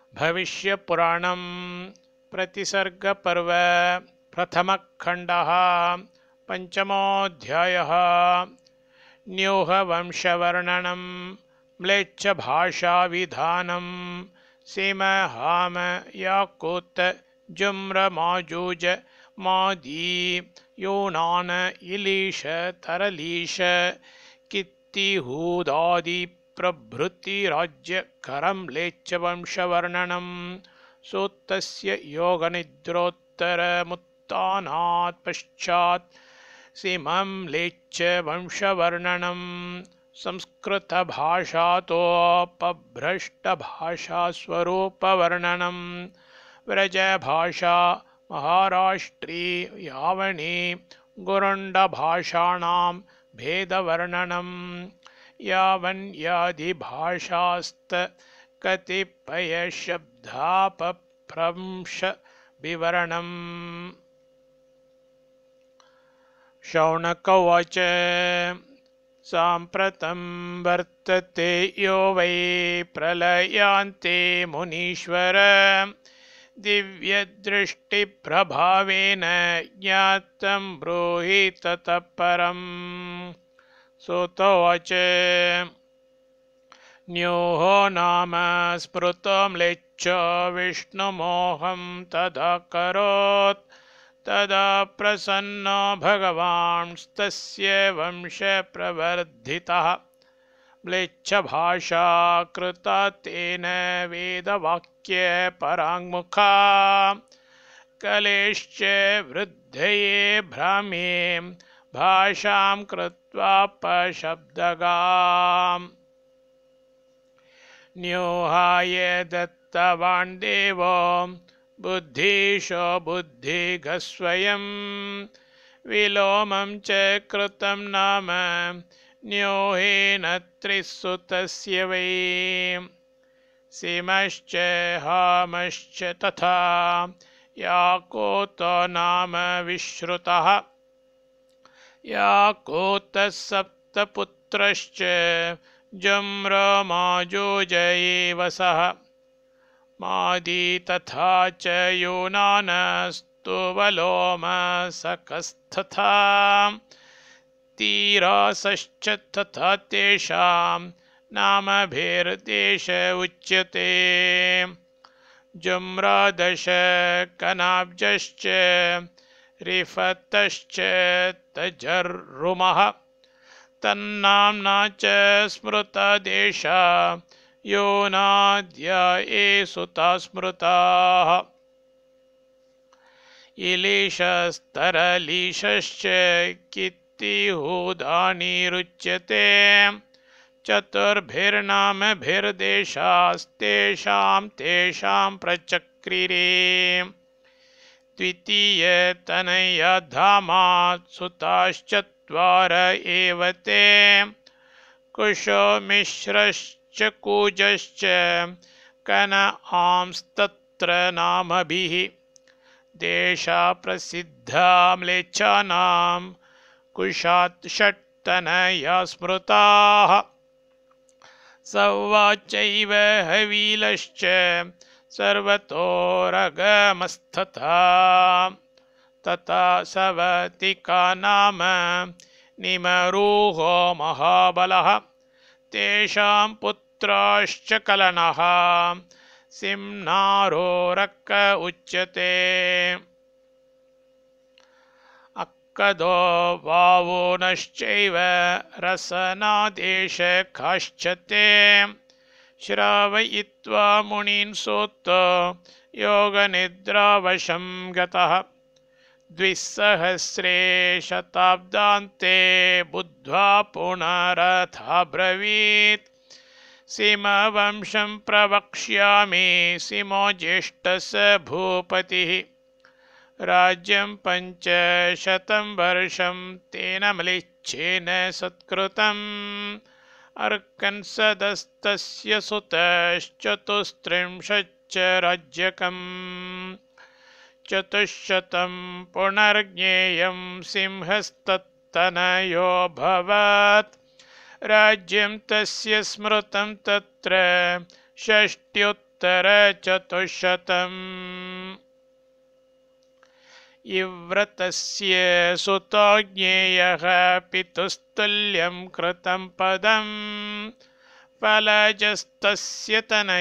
भविष्यपुराणं प्रतिसर्गपर्व प्रथमखण्डः पञ्चमोऽध्यायः। न्यूहवंशवर्णनं म्लेच्छभाषाविधानं सीमहाम याकूत जुम्र माजूज मादी यूनान इलीश तरलीश कित्तिहूदादि प्रभृति राज्यकरं म्लेच्छवंशवर्णनं सूक्तस्य योगनिद्रोत्तरमुत्थानात् पश्चात् सीमं म्लेच्छवंशवर्णनं संस्कृतभाषातोपभ्रष्टभाषास्वरूपवर्णनं व्रजभाषा महाराष्ट्री यावनी गुरुण्डभाषाणां भेदवर्णनं यावन्यादिभाषास्तकतिपयशब्दापभ्रंश विवरणम्। शौनक उवाच साम्प्रतं वर्तते यो वै प्रलयान्ते मुनीश्वर दिव्यदृष्टिप्रभावेन ज्ञातं ब्रूहि ततः परम्। सूत उवाच न्यूहो नाम स्मृतो म्लेच्छो विष्णुमोहं तदा करोत् तदा प्रसन्नो भगवांस्तस्य वंशप्रवर्धितः। म्लेच्छभाषा कृता तेन वेदवाक्य पराङ्मुखा कलेश्च वृद्धये भ्राम्ये भाषां कृत्वापशब्दगाम्। न्यूहाय दत्तवान् देवो बुद्धीशो बुद्धिघस्वयं विलोमं च कृतं नाम न्यूहेन त्रिसुतस्य वै। सीमश्च हामश्च तथा याकूतो नाम विश्रुतः याकूतः सप्तपुत्रश्च जुम्र माजूज एव सः मादी तथा च यूनानस्तुवलोमसकस्तथा तीरासश्च तथा तेषां नामभिर्देश उच्यते। जुम्रादश कनाब्जश्च रिफतश्च तजर्रुमः तन्नाम्ना च स्मृता देशा योनाद्या ये सुता स्मृताः। इलीशस्तरलीशश्च कित्तिहूदानिरुच्यते चतुर्भिर्नामभिर्देशास्तेषां तेषां प्रचक्रिरे। द्वितीयतनयधामात् सुताश्चत्वार एव ते कुशो मिश्रश्च कूजश्च कनआंस्तत्र नामभिः देशा प्रसिद्धा म्लेच्छानां कुशात् षट्तनया स्मृताः। सव्वाचैव हवीलश्च सर्वतोरगमस्तथा तथा सवतिका नाम निमरूहो महाबलः तेषां पुत्राश्च कलनः सिंनारोरक उच्यते। अक्कदो वावोनश्चैव रसनादेशकाश्च ते श्रावयित्वा मुनीन् सूतो योगनिद्रावशं गतः। 200 शताब्दान्ते बुद्ध्वा पुनरथाब्रवीत् सीमवंशं प्रवक्ष्यामि सीमो ज्येष्ठः भूपतिः। राज्यं 500 वर्षं तेन म्लेच्छेन सत्कृतम् अर्कन्सदस्तस्य सुतश्चतुस्त्रिंशच्च राज्यकम् 400 पुनर्ज्ञेयं सिंहस्तत्तनयोऽभवत् राज्यं तस्य स्मृतं तत्र 60 उत्तरचतुश्शतम् इव्रतस्य सुतो ज्ञेयः पितुस्तुल्यं कृतं पदम् फलजस्तस्य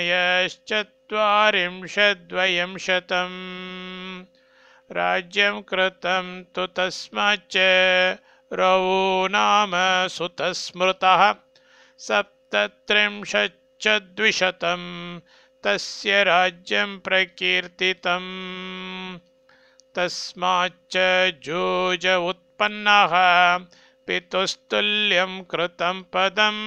तनयश्चत्वारिंशद्वयं शतम् राज्यं कृतं तु तस्माच्च रवो नाम सुतस्मृतः सप्तत्रिंशच्च द्विशतं तस्य राज्यं प्रकीर्तितम् तस्माच्च जोज उत्पन्नः पितुस्तुल्यं कृतं पदम्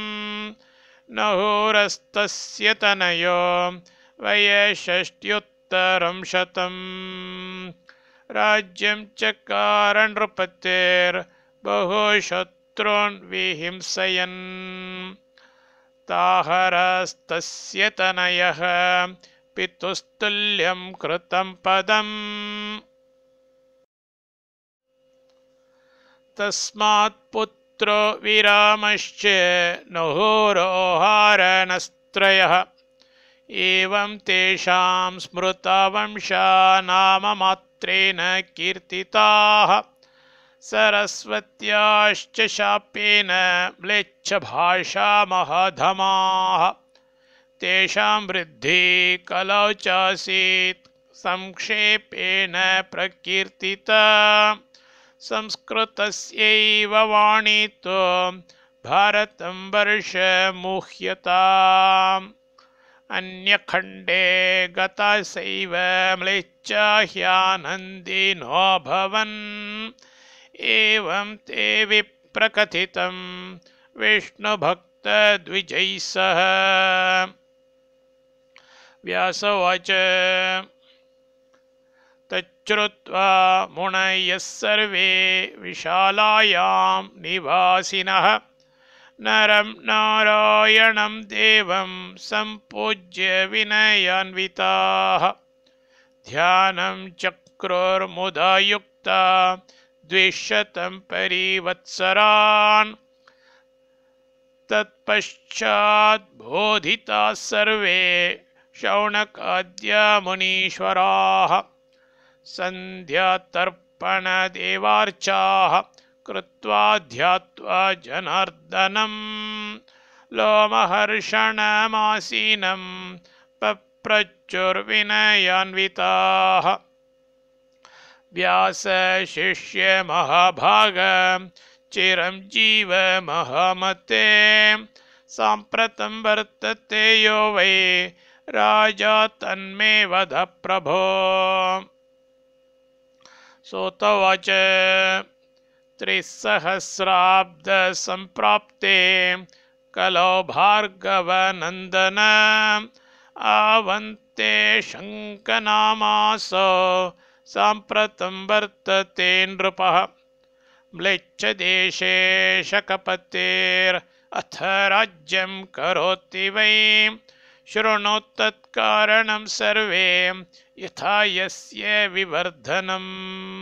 नहुरस्तस्य तनयो वयषष्ट्युत्तरं शतम् राज्यं चकार नृपतेर्बहुशत्रून् विहिंसयन् ताहरस्तस्य तनयः पितुस्तुल्यं कृतं पदम् तस्मात् पुत्रो विरामश्च नहुरोहारनस्त्रयः एवं तेषां स्मृतवंशा नाममात्रेण कीर्तिताः सरस्वत्याश्च शापेन म्लेच्छभाषा महधमाः तेषां वृद्धिः कलौ चासीत् संक्षेपेण प्रकीर्तिता संस्कृतस्यैव वाणी तु भारतं वर्षमुह्यताम् अन्यखण्डे गतासैव म्लेच्छा ह्यानन्दिनोऽभवन् एवं ते विप्रकथितं विष्णुभक्तद्विजैः सह व्यास उवाच तच्छ्रुत्वा मुनयः सर्वे विशालायां निवासिनः नरं नारायणं देवं सम्पूज्य विनयान्विताः ध्यानं चक्रुर्मुदा युक्ता 200 परिवत्सरान् तत्पश्चात् बोधिताः सर्वे शौनकाद्या मुनीश्वराः सन्ध्यातर्पणदेवार्चाः कृत्वा ध्यात्वा जनार्दनं लोमहर्षणमासीनं पप्रचुर्विनयान्विताः व्यासशिष्यमहाभाग चिरञ्जीव महामते साम्प्रतं वर्तते यो वै राजा तन्मे वद प्रभो सूत उवाच 300 कलौ भार्गवनन्दन आवन्ते शङ्कनामासो साम्प्रतं वर्तते नृपः म्लेच्छदेशे शकपतेरथ राज्यं करोति वै शृणु तत्कारणं सर्वे यथा यस्य विवर्धनम्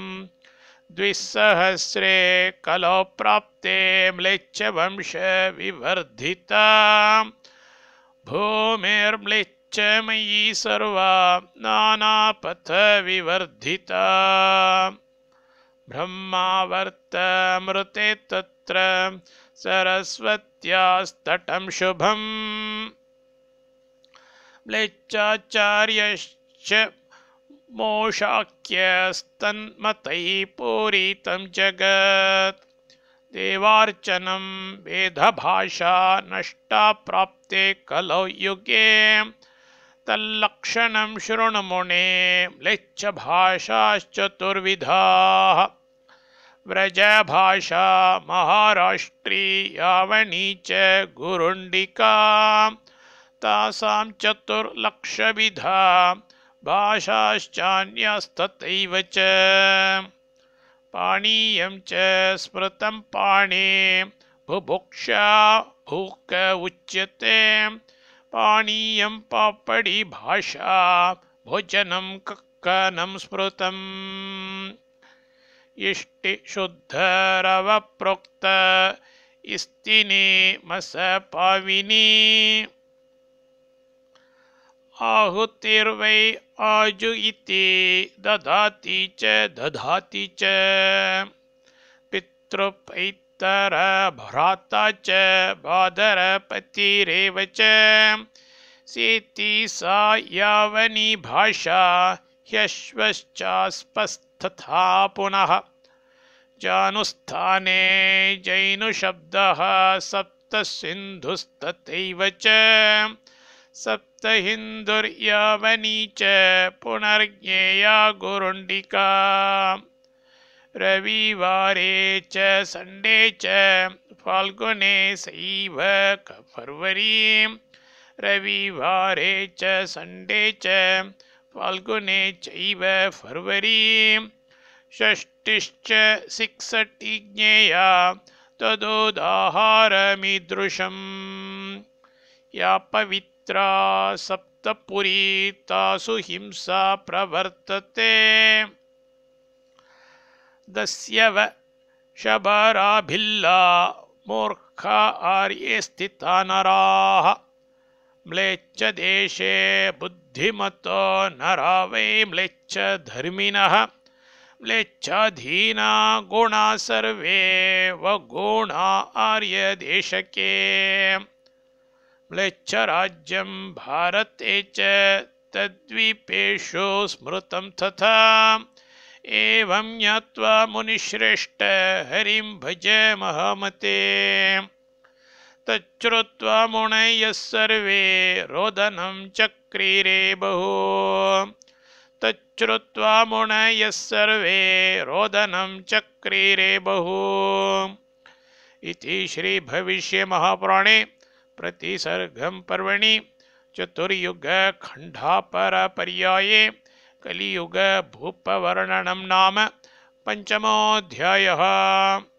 200 कलौ प्राप्ते म्लेच्छवंश विवर्धिता भूमिर्म्लेच्छमयी सर्वा नानापथ विवर्धिता ब्रह्मावर्तमृते तत्र सरस्वत्यास्तटं शुभम् म्लेच्छाचार्यश्च मोशाख्यस्तन्मतैः पूरितं जगत् देवार्चनं वेदभाषा नष्टा प्राप्ते कलौ युगे तल्लक्षणं शृणु मुने म्लेच्छभाषाश्चतुर्विधाः व्रजभाषा महाराष्ट्री यावनी च गुरुण्डिका तासां चतुर्लक्षविधा भाषाश्चान्यास्तथैव च पाणीयं च स्मृतं पाणे बुभुक्षा भूक उच्यते पाणीयं पापड़ी भाषा भोजनं कक्कनं स्मृतम् इष्टि शुद्धरव प्रोक्त इस्तिने मस पाविनी आहुतिर्वै आजुयिति ददाति च दधाति च पितृपैतरभ्राता च बादरपतिरेव च सेति सा यावनी भाषा ह्यश्वश्चास्पस्तथा पुनः जानुस्थाने जैनुशब्दः सप्तसिन्धुस्तथैव च सप्तहिन्दुर्यावनी च पुनर्ज्ञेया गुरुण्डिका रविवारे च संडे च फाल्गुने सैव फर्वरी रविवारे च संडे च फाल्गुने चैव फर्वरी षष्टिश्च सिक्सटि ज्ञेया तदोदाहारमीदृशम् या पवित्रा सप्तपुरी तासु हिंसा प्रवर्तते दस्यव शबराभिल्ला मूर्खा आर्ये स्थिता नराः म्लेच्छ देशे बुद्धिमतो नरा वै म्लेच्छ धर्मिणः म्लेच्छाधीना गुणा सर्वे वगुणा आर्यदेशके म्लेच्छराज्यं भारते च तद्वीपेषु स्मृतं तथा एवं ज्ञात्वा मुनिश्रेष्ठ हरिं भज महामते तच्छ्रुत्वा मुनयः सर्वे रोदनं चक्रिरे बहु तच्छ्रुत्वा मुनयः सर्वे रोदनं चक्रिरे बहु इति श्री भविष्य महापुराणे प्रतिसर्गं पर्वणि चतुर्युग खण्डापरपर्याये कलियुग भूपवर्णनं नाम पंचमोऽध्यायः।